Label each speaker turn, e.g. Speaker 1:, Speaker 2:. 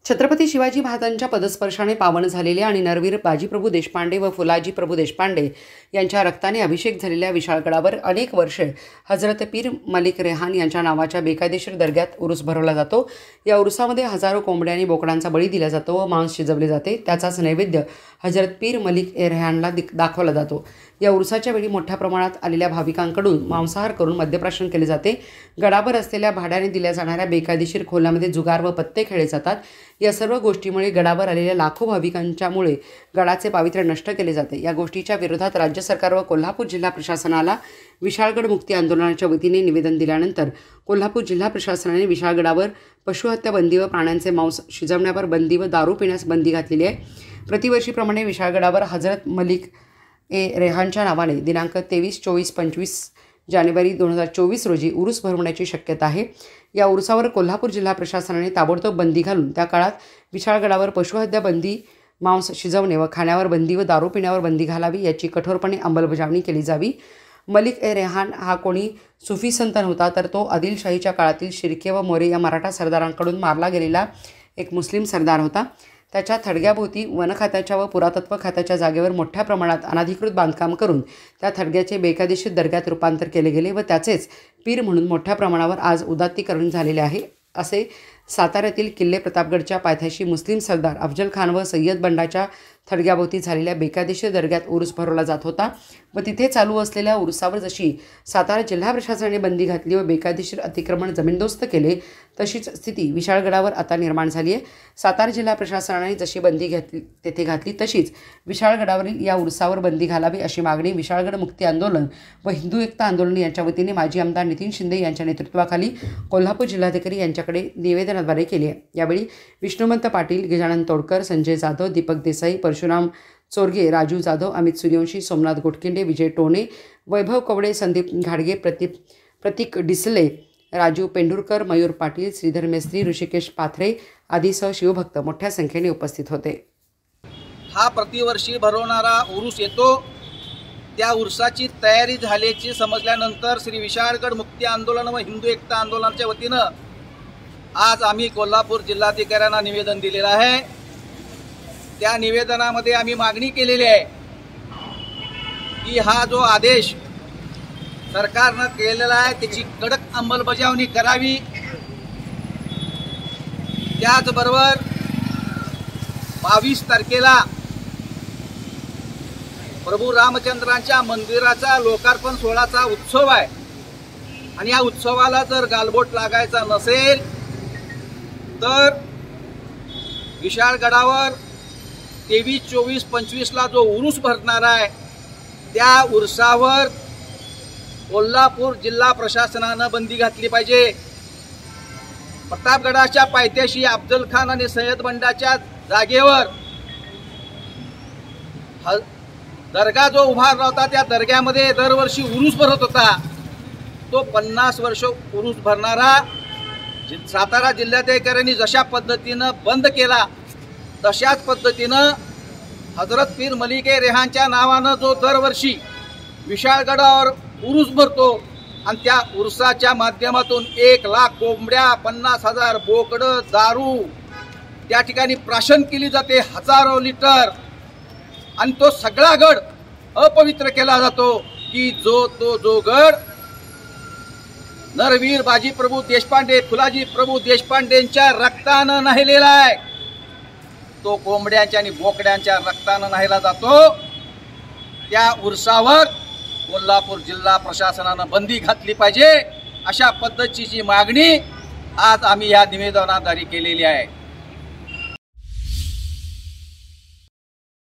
Speaker 1: छत्रपती शिवाजी महाराजांच्या पदस्पर्शाने पावन झालेले आणि नरवीर बाजीप्रभू देशपांडे व फुलाजी प्रभू देशपांडे यांच्या रक्ताने अभिषेक झालेल्या विशाळगडावर अनेक वर्षे हजरत पीर मलिक रेहान यांच्या नावाच्या बेकायदेशीर दर्ग्यात उरूस भरवला जातो। या उरुसामध्ये हजारो कोंबड्या आणि बोकडांचा बळी दिला जातो व मांस शिजवले जाते। त्याचाच नैवेद्य हजरत पीर मलिक रेहानला दाखवला जातो। या उरुसाच्या वेळी मोठ्या प्रमाणात आलेल्या भाविकांकडून मांसाहार करून मद्यप्राशन केले जाते। गडावर असलेल्या भाड्याने दिल्या जाणाऱ्या बेकायदेशीर खोल्यामध्ये जुगार व पत्ते खेळले जातात। या सर्व गोष्टीमुळे गडावर आलेल्या लाखो भाविकांच्यामुळे गडाचे पावित्र्य नष्ट केले जाते। या गोष्टीच्या विरोधात राज्य सरकार व कोल्हापूर जिल्हा प्रशासनाला विशाळगड मुक्ती आंदोलनाच्या वतीने निवेदन दिल्यानंतर कोल्हापूर जिल्हा प्रशासनाने विशाळगडावर पशुहत्या बंदी व प्राण्यांचे मांस शिजवण्यावर बंदी व दारू पिण्यास बंदी घातलेली आहे। प्रतिवर्षीप्रमाणे विशाळगडावर हजरत मलिक रेहानच्या नावाने दिनांक 23, 24, 25 जानेवारी 2024 रोजी उरूस भरवण्याची शक्यता आहे। या उरुसावर कोल्हापूर जिल्हा प्रशासनाने ताबडतोब बंदी घालून त्या काळात विशाळगडावर पशुहत्या बंदी, मांस शिजवणे व खाण्यावर बंदी व दारू पिण्यावर बंदी घालावी याची कठोरपणे अंमलबजावणी केली जावी। मलिक रेहान हा कोणी सुफी संत नव्हता, तर तो आदिलशाहीच्या काळातील शिर्के व मोरे या मराठा सरदारांकडून मारला गेलेला एक मुस्लिम सरदार होता। त्याच्या थडग्याभोवती वन खात्याच्या व पुरातत्व खात्याच्या जागेवर मोठ्या प्रमाणात अनधिकृत बांधकाम करून त्या थडग्याचे बेकायदेशीर दर्ग्यात रूपांतर केले गेले व त्याचेच पीर म्हणून मोठ्या प्रमाणावर आज उदात्तीकरण झालेले आहे, असे साताऱ्यातील किल्ले प्रतापगडच्या पायथ्याशी मुस्लिम सरदार अफजल खान व सय्यद बंडाच्या थडग्याभोवती झालेल्या बेकायदेशीर दर्ग्यात उरूस भरवला जात होता व तिथे चालू असलेल्या उरुसावर जशी सातारा जिल्हा प्रशासनाने बंदी घातली व बेकायदेशीर अतिक्रमण जमीनदोस्त केले, तशीच स्थिती विशाळगडावर आता निर्माण झाली आहे। सातारा जिल्हा प्रशासनाने जशी बंदी तेथे घातली तशीच विशाळगडावरील या उरुसावर बंदी घालावी अशी मागणी विशाळगड मुक्ती आंदोलन व हिंदू एकता आंदोलन यांच्या वतीने माजी आमदार नितीन शिंदे यांच्या नेतृत्वाखाली कोल्हापूर जिल्हाधिकारी यांच्याकडे निवेदनाद्वारे केली आहे। यावेळी विष्णुमंत पाटील, गजानन तोडकर, संजय जाधव, दीपक देसाई, परशुराम चोरगे, राजू जाधव, अमित सूर्यवंशी, सोमनाथ गोटकिंडे, विजय टोणे, वैभव कवडे, संदीप घाडगे, प्रतीक डिसले, राजू पेंढुरकर, मयूर पाटील, श्रीधर मेस्त्री, ऋषिकेश पाथरे आदीसह शिवभक्त मोठ्या संख्येने उपस्थित होते।
Speaker 2: हा प्रतिवर्षी भरवणारा उरूस येतो, त्या उरुसाची तयारी झाल्याची समजल्यानंतर श्री विशाळगड मुक्ती आंदोलन व हिंदू एकता आंदोलनाच्या वतीनं आज आम्ही कोल्हापूर जिल्हाधिकाऱ्यांना निवेदन दिलेलं आहे। त्या निवेदनामध्ये आम्ही मागणी केलेली आहे की हा जो आदेश सरकारनं केलेला आहे त्याची कडक अंमलबजावणी करावी। त्याचबरोबर 22 तारखेला प्रभू रामचंद्रांच्या मंदिराचा लोकार्पण सोहळ्याचा उत्सव आहे आणि या उत्सवाला जर गालबोट लागायचा नसेल तर विशाळगडावर 23, 24, 25ला जो उरूस भरणार आहे त्या उरुसावर कोल्हापूर जिल्हा प्रशासनानं बंदी घातली पाहिजे। प्रतापगडाच्या पायथ्याशी अफजल खान आणि सय्यद बंडाच्या जागेवर दर्गा जो उभारला होता त्या दर्ग्यामध्ये दरवर्षी उरूस भरत होता। तो 50 वर्ष उरूस भरणारा सातारा जिल्हाधिकाऱ्यांनी जशा पद्धतीनं बंद केला तशाच पद्धतीनं हजरत पीर मलिक रेहानच्या नावानं जो दरवर्षी विशाळगडावर उरूस भरतो आणि त्या उरुसाच्या माध्यमातून 1 लाख कोंबड्या, 50,000 बोकडं, दारू त्या ठिकाणी प्राशन केली जाते, हजारो लिटर, आणि तो सगळा गड अपवित्र केला जातो की जो गड नरवीर बाजीप्रभू देशपांडे, फुलाजी प्रभू देशपांडेंच्या रक्तानं नाहिलेला आहे, तो कोंबड्यांच्या आणि बोकड्यांच्या रक्तानं नाहिला जातो। त्या उरुसावर कोल्हापूर जिल्हा प्रशासनानं बंदी घातली पाहिजे अशा पद्धतीची मागणी आज आम्ही या निवेदनाद्वारे केलेली आहे।